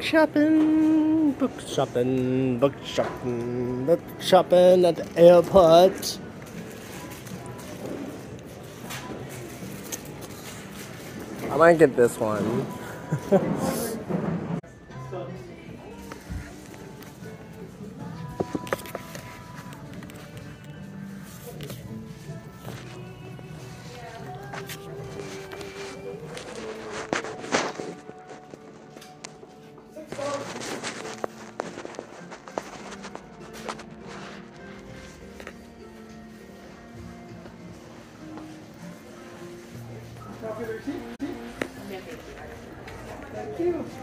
book shopping, book shopping at the airport. I might get this one. Thank you.